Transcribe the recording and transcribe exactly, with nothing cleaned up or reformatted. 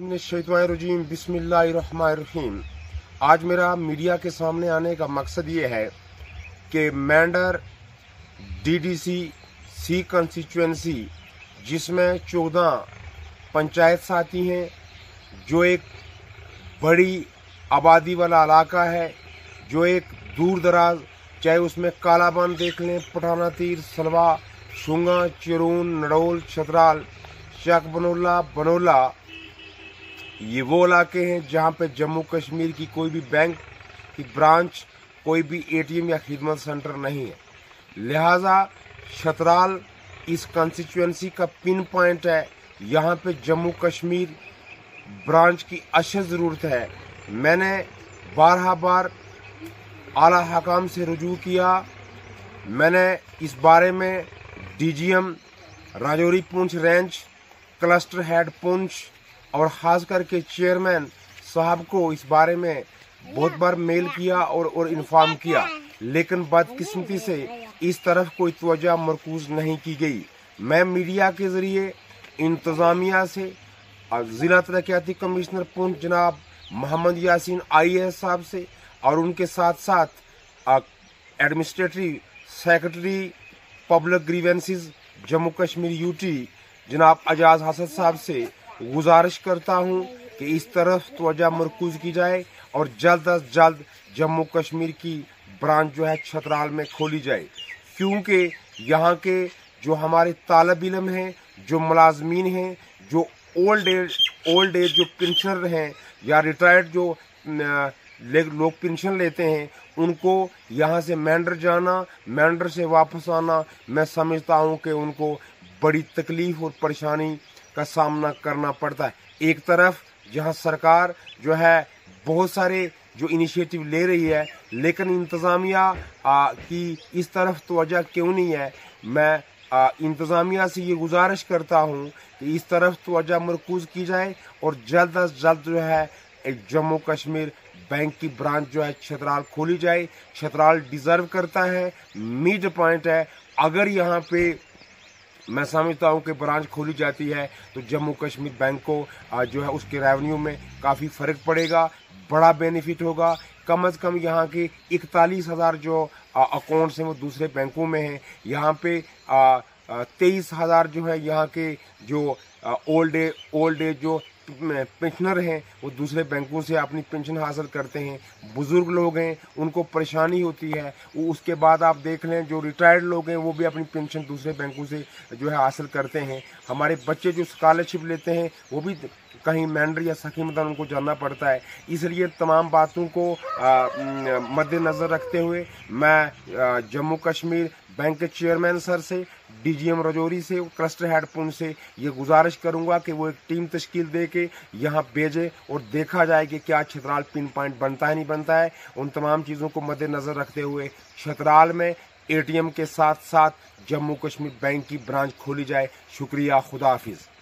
मिनश्शैतानिर्रजीम बिस्मिल्लाहिर्रहमानिर्रहीम। आज मेरा मीडिया के सामने आने का मकसद ये है कि मेंढर डीडीसी सी कंस्टिट्यूएंसी, जिसमें चौदह पंचायत साथी हैं, जो एक बड़ी आबादी वाला इलाका है, जो एक दूर दराज, चाहे उसमें कालाबन देख लें, पठाना तीर, सलवा, शुंगा, चिरून, नड़ोल, छतराल, शाक बनोला, बनोला, ये वो इलाके हैं जहाँ पे जम्मू कश्मीर की कोई भी बैंक की ब्रांच, कोई भी एटीएम या खिदमत सेंटर नहीं है। लिहाजा छतराल इस कंस्टिट्यूएंसी का पिन पॉइंट है। यहाँ पे जम्मू कश्मीर ब्रांच की अशद ज़रूरत है। मैंने बारह बार आला हकाम से रुजू किया। मैंने इस बारे में DGM Rajouri Poonch range, cluster head Poonch और खास करके चेयरमैन साहब को इस बारे में बहुत बार मेल किया और और इन्फॉर्म किया, लेकिन बदकिस्मती से इस तरफ कोई तवज्जो मरकूज नहीं की गई। मैं मीडिया के जरिए इंतज़ामिया से, ज़िला तरक्याती कमिश्नर पुंछ जनाब Mohammad Yasin I A S साहब से और उनके साथ साथ administrative secretary public grievances Jammu Kashmir UT जनाब एजाज हसन साहब से गुजारिश करता हूं कि इस तरफ तवज्जो मरकूज की जाए और जल्द अज जल्द जम्मू कश्मीर की ब्रांच जो है छतराल में खोली जाए, क्योंकि यहाँ के जो हमारे तालब इल्म हैं, जो मुलाजमीन हैं, जो ओल्ड एज ओल्ड एज जो पेंशनर हैं या रिटायर्ड जो लोग पेंशन लेते हैं, उनको यहाँ से मेंढर जाना, मेंढर से वापस आना, मैं समझता हूँ कि उनको बड़ी तकलीफ और परेशानी का सामना करना पड़ता है। एक तरफ जहाँ सरकार जो है बहुत सारे जो इनिशिएटिव ले रही है, लेकिन इंतज़ामिया की इस तरफ तवज्जो क्यों नहीं है। मैं इंतज़ामिया से ये गुजारिश करता हूँ कि इस तरफ तवज्जो मरकूज की जाए और जल्द अज जल्द जो है एक जम्मू कश्मीर बैंक की ब्रांच जो है छतराल खोली जाए। छतराल डिज़र्व करता है, मिड पॉइंट है। अगर यहाँ पे मैं समझता हूँ कि ब्रांच खोली जाती है तो जम्मू कश्मीर बैंक को जो है उसके रेवेन्यू में काफ़ी फ़र्क पड़ेगा, बड़ा बेनिफिट होगा। कम अज़ कम यहाँ के इकतालीस हज़ार जो अकाउंट्स हैं वो दूसरे बैंकों में हैं। यहाँ पे तेईस हज़ार जो है यहाँ के जो ओल्ड एज ओल्ड एज जो पेंशनर हैं वो दूसरे बैंकों से अपनी पेंशन हासिल करते हैं। बुजुर्ग लोग हैं, उनको परेशानी होती है। वो उसके बाद आप देख लें जो रिटायर्ड लोग हैं वो भी अपनी पेंशन दूसरे बैंकों से जो है हासिल करते हैं। हमारे बच्चे जो स्कॉलरशिप लेते हैं वो भी कहीं मेंढर या सखीमतन उनको जाना पड़ता है। इसलिए तमाम बातों को मद्देनज़र रखते हुए मैं जम्मू कश्मीर बैंक के चेयरमैन सर से, डीजीएम राजौरी से, क्लस्टर हेड पुंछ से ये गुजारिश करूंगा कि वो एक टीम तश्कील दे के यहाँ भेजे और देखा जाए कि क्या छतराल पिन पॉइंट बनता है नहीं बनता है। उन तमाम चीज़ों को मद्देनज़र रखते हुए छतराल में एटीएम के साथ साथ जम्मू कश्मीर बैंक की ब्रांच खोली जाए। शुक्रिया, खुदा हाफिज़।